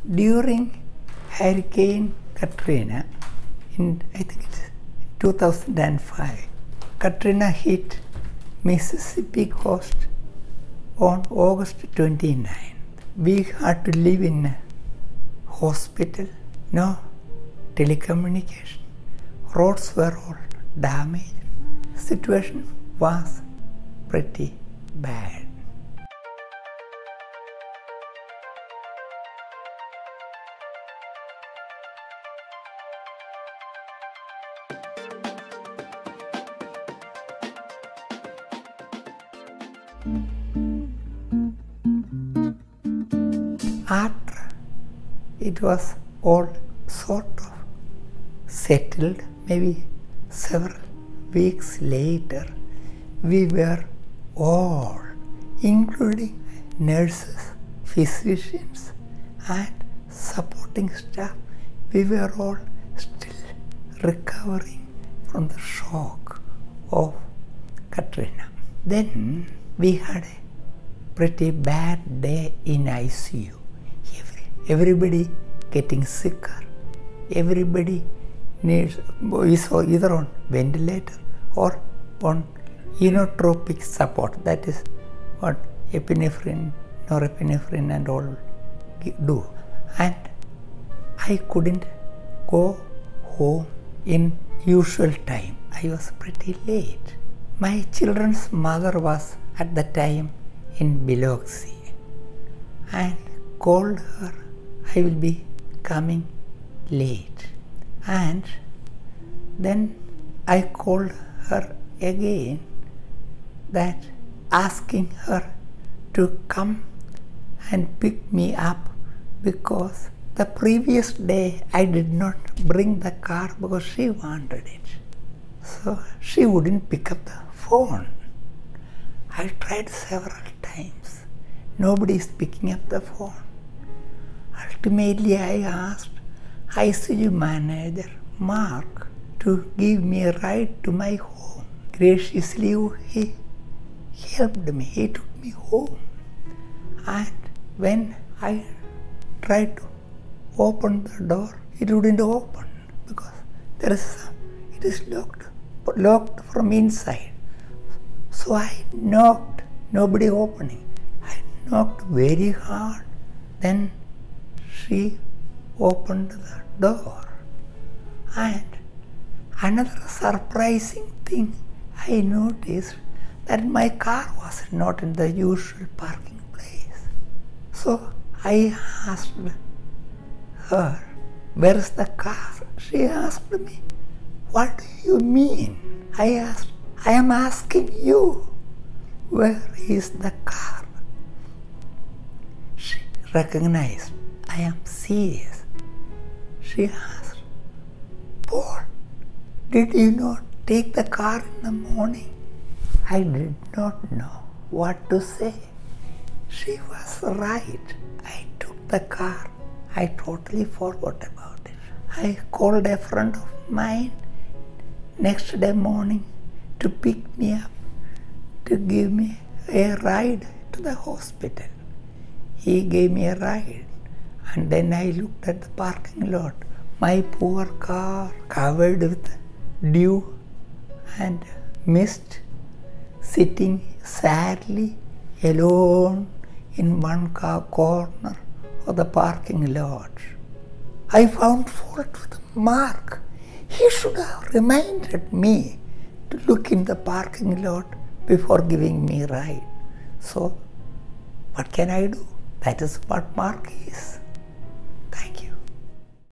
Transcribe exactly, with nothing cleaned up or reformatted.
during Hurricane Katrina in, I think it's two thousand five, Katrina hit Mississippi coast on August twenty-ninth. We had to live in a hospital, no telecommunication, roads were all damaged. Situation was pretty bad. After it was all sort of settled, maybe several weeks later, we were all, including nurses, physicians, and supporting staff, we were all still recovering from the shock of Katrina. Then we had a pretty bad day in I C U. Every, everybody getting sicker. Everybody needs, is either on ventilator or on inotropic support. That is what epinephrine, norepinephrine and all do. And I couldn't go home in usual time. I was pretty late. My children's mother was at the time in Biloxi and called her, I will be coming late. And then I called her again, that asking her to come and pick me up, because the previous day I did not bring the car because she wanted it. So she wouldn't pick up the phone. I tried several times. Nobody is picking up the phone. Ultimately, I asked I C U manager Mark to give me a ride to my home. Graciously, he helped me. He took me home. And when I tried to open the door, it wouldn't open because there is some, it is locked, locked from inside. So I knocked, nobody opening. I knocked very hard. Then she opened the door. And another surprising thing I noticed, that my car was not in the usual parking place. So I asked her, where is the car? She asked me, what do you mean? I asked, I am asking you, where is the car? She recognized I am serious. She asked, Paul, did you not take the car in the morning? I did not know what to say. She was right. I took the car. I totally forgot about it. I called a friend of mine next day morning to pick me up, to give me a ride to the hospital. He gave me a ride, and then I looked at the parking lot. My poor car, covered with dew and mist, sitting sadly alone in one car corner of the parking lot. I found fault with Mark. He should have reminded me to look in the parking lot before giving me a ride. So, what can I do? That is what Mark is.